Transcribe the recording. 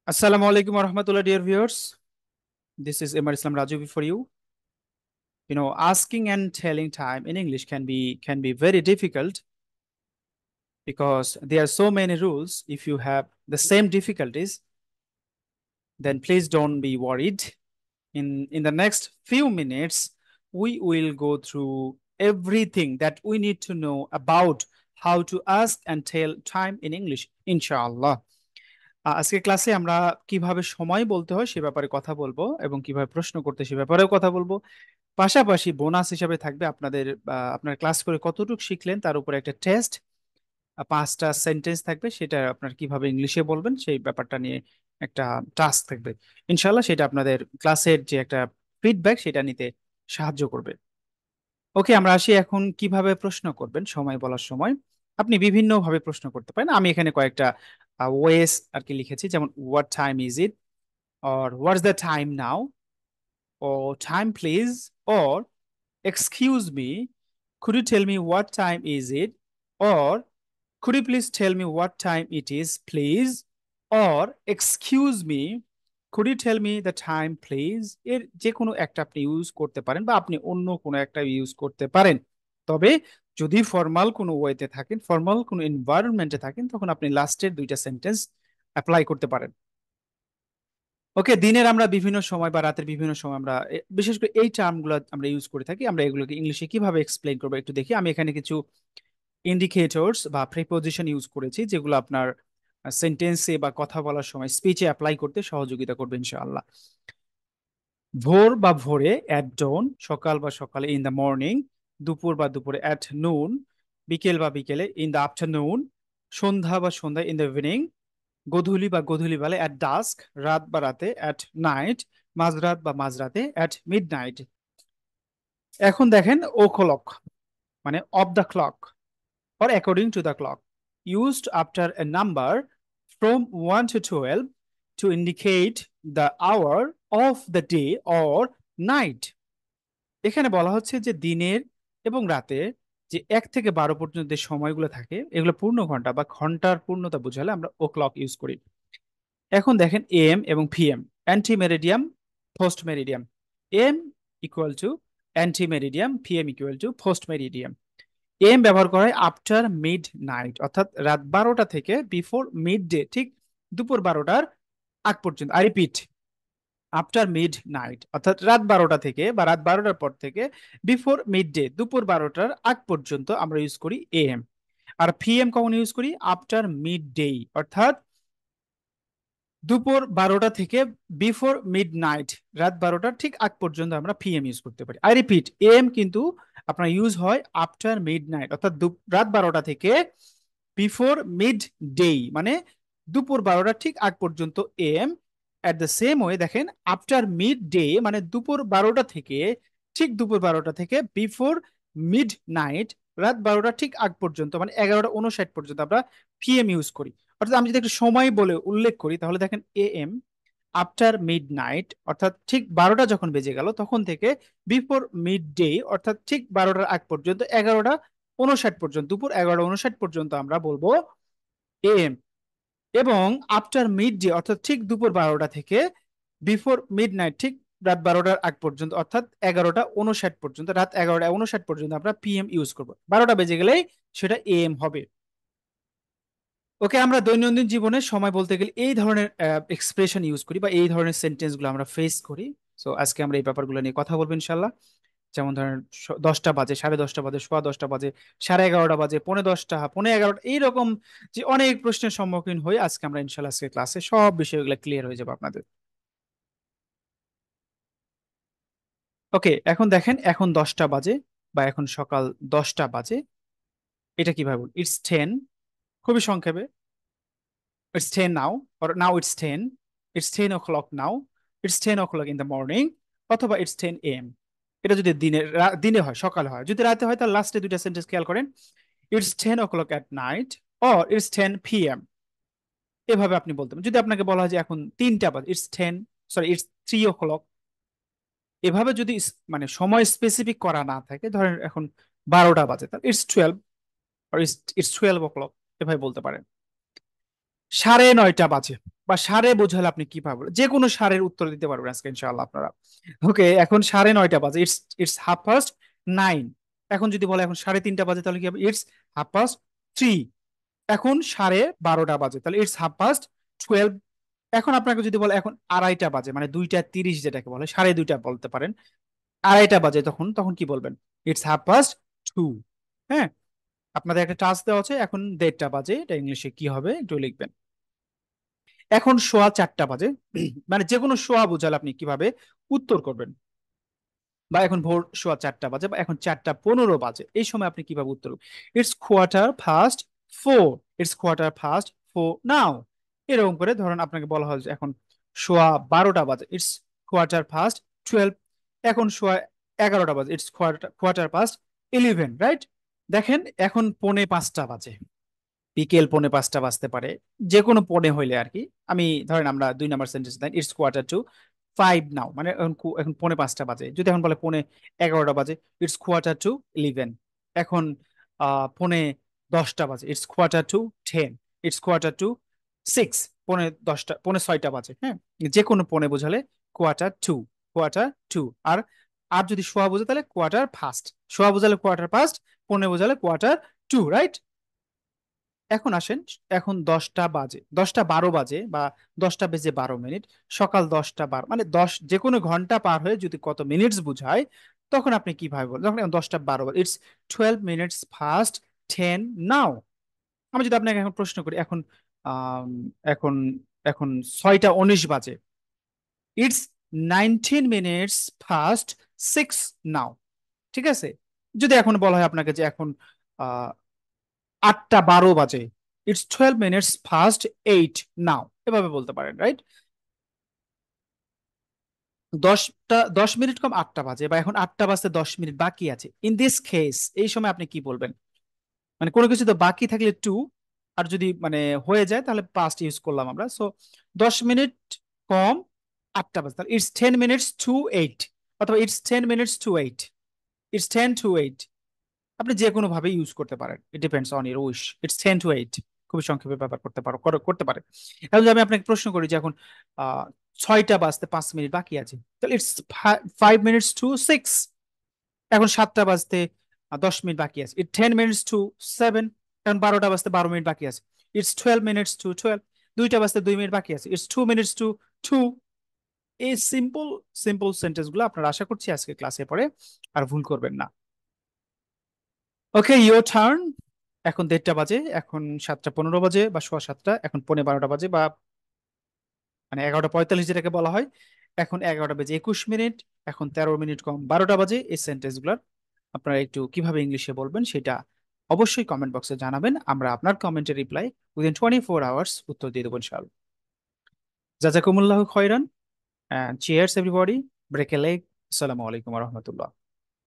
Assalamu alaikum warahmatullah, dear viewers. This is Emar Islam Raju for you. Asking and telling time in English can be very difficult because there are so many rules. If you have the same difficulties, then please don't be worried. In the next few minutes, we will go through everything that we need to know about how to ask and tell time in English, inshallah. আজকে ক্লাসে আমরা কিভাবে সময় বলতে হয় সে ব্যাপারে কথা বলবো এবং কিভাবে প্রশ্ন করতে সে ব্যাপারেও কথা বলবো। পাশাপাশি বোনাস হিসাবে থাকবে আপনার ক্লাস করে কতটুকু শিখলেন তার উপরে একটা টেস্ট, 5টা সেন্টেন্স থাকবে, সেটা আপনার কিভাবে ইংলিশে বলবেন সেই ব্যাপারটা নিয়ে একটা টাস্ক থাকবে। ইনশাল্লাহ সেটা আপনাদের ক্লাসের যে একটা ফিডব্যাক সেটা নিতে সাহায্য করবে। ওকে, আমরা আসি এখন কিভাবে প্রশ্ন করবেন সময় বলার সময়। আপনি বিভিন্ন ভাবে প্রশ্ন করতে পারেন। আমি এখানে কয়েকটা ওয়েস আর কি লিখেছি, যেমন what time is it, or what's the time now, or time please, or excuse me, could you tell me what time is it, or could you please tell me what time it is please, or excuse me, could you tell me the time please। এর যে কোনো একটা আপনি use করতে পারেন বা আপনি অন্য কোনো একটা ইউজ করতে পারেন। তবে যদি ফর্মাল কোনো ওয়েতে থাকেন, ফর্মাল কোনো এনভায়রনমেন্টে থাকেন, তখন আপনি লাস্টের 2টা সেন্টেন্স অ্যাপ্লাই করতে পারেন। ওকে, দিনের আমরা বিভিন্ন সময় বা রাতের বিভিন্ন সময় আমরা বিশেষ করে এই টার্মগুলো আমরা ইউজ করে থাকি। আমরা এগুলোকে ইংলিশে কিভাবে এক্সপ্লেইন করবো একটু দেখি। আমি এখানে কিছু ইন্ডিকেটরস বা প্রিপোজিশন ইউজ করেছি যেগুলো আপনার সেন্টেন্সে বা কথা বলার সময় স্পিচে অ্যাপ্লাই করতে সহযোগিতা করবে ইনশাআল্লাহ। ভোর বা ভোরে, অ্যাট ডন, সকাল বা সকালে, ইন দ্য মর্নিং, দুপুর বা দুপুরে, অ্যাট নুন, বিকেল বা বিকেলে, ইন দ্য আফটারনুন, সন্ধ্যা বা সন্ধ্যায়, ইন দ্য ইভিনিং, গোধূলি বা গোধূলি বেলা, অ্যাট ডাস্ক, রাত বা রাতে, অ্যাট নাইট, মাঝরাত বা মাঝরাতে, অ্যাট মিড নাইট। এখন দেখেন ও ক্লক মানে of the clock or according to the clock, used after a number from 1 to 12 to indicate the hour of the day or night। এখানে বলা হচ্ছে যে দিনের এবং রাতে যে 1 থেকে 12 পর্যন্ত যে সময়গুলো থাকে এগুলো পূর্ণ ঘন্টা বা ঘন্টার পূর্ণতা বোঝালে আমরা ও ক্লক ইউজ করি। এখন দেখেন এম এবং PM, ante meridiem, post meridiem. AM equal to ante meridiem, PM equal to post meridiem. AM ব্যবহার করা হয় আফটার মিড নাইট, অর্থাৎ রাত 12টা থেকে বিফোর মিড ডে, ঠিক দুপুর 12টার আগ পর্যন্ত। I repeat, after midnight অর্থাৎ রাত 12টা থেকে বা রাত 12টার পর থেকে বিফোর মিড ডে, দুপুর 12টার আগ পর্যন্ত আমরা ইউজ করি এম। আর পিএম কখন ইউজ করি? আফটার মিড ডে, অর্থাৎ দুপুর 12টা থেকে বিফোর মিড নাইট, রাত 12টার ঠিক আগ পর্যন্ত আমরা পিএম ইউজ করতে পারি। আই রিপিট, এম কিন্তু আপনার ইউজ হয় আফটার মিড নাইট, অর্থাৎ রাত 12টা থেকে বিফোর মিড ডে, মানে দুপুর 12টার ঠিক আগ পর্যন্ত AM. At the same way দেখেন আফটার মিড ডে মানে দুপুর 12টা থেকে, ঠিক দুপুর 12টা থেকে বিফোর মিড নাইট, রাত 12টা ঠিক আগ পর্যন্ত মানে 11টা 59 পর্যন্ত আমরা পিএম ইউজ করি। অর্থাৎ আমি যদি একটু সময় বলে উল্লেখ করি তাহলে দেখেন A M after midnight, অর্থাৎ ঠিক 12টা যখন বেজে গেল তখন থেকে বিফোর মিড ডে অর্থাৎ ঠিক 12টার আগ পর্যন্ত, 11টা 59 পর্যন্ত, দুপুর 11টা 59 পর্যন্ত আমরা বলবো এম। এবং আফটার মিড ডে অর্থাৎ ঠিক দুপুর 12টা থেকে বিফোর মিড নাইট, ঠিক রাত 12টার আগ পর্যন্ত, অর্থাৎ 11টা 59 পর্যন্ত, রাত 11টা 59 পর্যন্ত আমরা পিএম ইউজ করবো। 12টা বেজে গেলেই সেটা এম হবে। ওকে, আমরা দৈনন্দিন জীবনে সময় বলতে গেলে এই ধরনের এক্সপ্রেশন ইউজ করি বা এই ধরনের সেন্টেন্স গুলো আমরা ফেস করি। সো আজকে আমরা এই ব্যাপারগুলো নিয়ে কথা বলবো ইনশাল্লাহ। যেমন ধরেন 10টা বাজে, 10:30 বাজে, 10:15 বাজে, 11:30 বাজে, 10:45, 11:15, এইরকম যে অনেক প্রশ্নের সম্মুখীন হই আজকে আমরা ইনশাল্লাহ আজকে ক্লাসে সব বিষয়গুলো ক্লিয়ার হয়ে যাবে আপনাদের। ওকে, এখন দেখেন এখন 10টা বাজে বা এখন সকাল 10টা বাজে, এটা কিভাবে বল? ইটস 10, খুবই সংক্ষেপে, it's 10 now, or now it's 10 o'clock now, it's 10 o'clock in the morning, অথবা it's 10 a.m. এটা যদি দিনে হয়, সকালে হয়। যদি রাতে হয় তাহলে লাস্টে 2টা সেন্টেন্স খেয়াল করেন, it's 10 o'clock at night, or it's 10 p.m. এভাবে আপনি বলতে পারেন। যদি আপনাকে বলা হয় যে এখন 3টা বাজে, it's 3 o'clock, এভাবে যদি মানে সময় স্পেসিফিক করা না থাকে, ধরেন এখন 12টা বাজে, তাহলে it's 12, or it's 12 o'clock, এভাবে বলতে পারেন। 9:30 বাজে বা সাড়ে বোঝালে আপনি কি পাবেন, যে কোনো সাড়ের উত্তর দিতে পারবেন আজকে ইনশাআল্লাহ আপনারা। ওকে, এখন 9:30 বাজে, ইটস ইটস 9:30। এখন যদি বলে এখন 3:30 বাজে, তাহলে কি হবে? ইটস 3:30। এখন 12:30 বাজে, তাহলে ইটস 12:30। এখন আপনাকে যদি বলে এখন 2:30 বাজে, মানে 2:30 যেটাকে বলে, 2:30 বলতে পারেন। 2:30 বাজে, তখন তখন কি বলবেন? ইটস 2:30। হ্যাঁ, আপনাদের একটা টাস্ক দেওয়া আছে, এখন 1:30 বাজে, এটা ইংলিশে কি হবে একটু লিখবেন। এখন 4:15 বাজে, মানে যে কোনো সোয়া বোঝালে আপনি কিভাবে উত্তর করবেন, বা এখন ভোর 4:15 বাজে, বা এখন 4:15 বাজে, এই সময় আপনি কিভাবে উত্তর করবেন? ইটস 4:15। It's 4:15 now. এরকম করে ধরেন আপনাকে বলা হয় যে এখন 12:15 বাজে, ইটস 12:15। এখন 11:15 বাজে, ইটস 11:15, রাইট? দেখেন এখন 4:45 বাজে, বিকেল 4:45 বাজতে পারে, যে কোনো পৌনে হইলে আর কি। আমি ধরেন আমরা 2 নাম্বার সেন্টেন্স দেন, ইটস 4:45 নাও, মানে এখন এখন 4:45 বাজে। যদি এখন বলে 11:15 বাজে, ইটস 11:45। এখন 5:10 বাজে, ইটস 10:45। ইটস 6:45। 5:10, 5:06 বাজে। হ্যাঁ, যে কোনো পৌনে বোঝালে কোয়ার্টার 2। কোয়ার্টার 2। আর আর যদি সোয়া বোঝে তাহলে কোয়ার্টার 1। সোয়া বোঝালে কোয়ার্টার 1, পৌনে বোঝালে কোয়ার্টার 2, রাইট? এখন আসেন, এখন 10টা বাজে, 10টা 12 বাজে, বা 10টা বেজে 12 মিনিট, সকাল 10টা 12, মানে 10, যে কোনো ঘন্টা পার হয়ে যদি কত মিনিটস বুঝায়, তখন আপনি কিভাবে বলবেন? যখন এখন 10টা 12 বাজে, ইটস 12 minutes past 10 নাও। আমি যদি আপনাকে এখন প্রশ্ন করি, এখন আম, এখন এখন 6টা 19 বাজে, ইটস 19 minutes past 6 নাও। ঠিক আছে? যদি এখন বলা হয় আপনাকে যে এখন 8টা 12 বাজে, ইটস 12 minutes past 8 নাও, এভাবে বলতে পারেন, রাইট? 10মিনিট কম 8টা বাজে, বা এখন 8টা বাজতে 10 মিনিট বাকি আছে। ইন দিস কেস, এই সময় আপনি কি বলবেন? মানে কোনো কিছু তো বাকি থাকলে টু, আর যদি মানে হয়ে যায় তাহলে পাস্ট ইউজ করলাম আমরা। সো 10 মিনিট কম 8টা বাজে, তাহলে ইটস 10 minutes to 8, অথবা it's 10 minutes to 8। It's 10 to 8, আপনি যে কোনো ভাবে ইউজ করতে পারেন, it depends on your wish. It's 10 to 8, খুবই সংক্ষেপে ব্যবহার করতে পারো, করতে পারে। এখন যদি আমি আপনাকে প্রশ্ন করি যে এখন 6টা বাজতে 5 মিনিট বাকি আছে, তাহলে ইটস 5 minutes to 6। এখন 7টা বাজতে 10 মিনিট বাকি আছে, ইট 10 minutes to 7। এখন 12টা বাজতে 12 মিনিট বাকি আছে, ইটস 12 minutes to 12। 2টা বাজতে 2 মিনিট বাকি আছে, ইটস 2 minutes to 2। এই সিম্পল সিম্পল সেন্টেন্স গুলো আপনারা আশা করছি আজকে ক্লাসে পড়ে আর ভুল করবেন না। Okay, your turn. এখন 1:30 বাজে, এখন 7টা 15 বাজে, বা সোয়া 7টা, এখন 12:15 বাজে, বা মানে 11:45 যেটাকে বলা হয়। এখন 11টা বেজে 21 মিনিট, এখন 13 মিনিট কম 12টা বাজে। এই সেন্টেন্স গুলার আপনারা একটু কিভাবে ইংলিশে বলবেন সেটা অবশ্যই কমেন্ট বক্সে জানাবেন, আমরা আপনার কমেন্টের রিপ্লাই উইদিন 24 আওয়ার্স উত্তর দিয়ে দেবো ইনশাআল্লাহ। জাজাকুমুল্লাহ খয়রান, cheers everybody, break a leg. আসসালামু আলাইকুম রহমতুল্লাহ।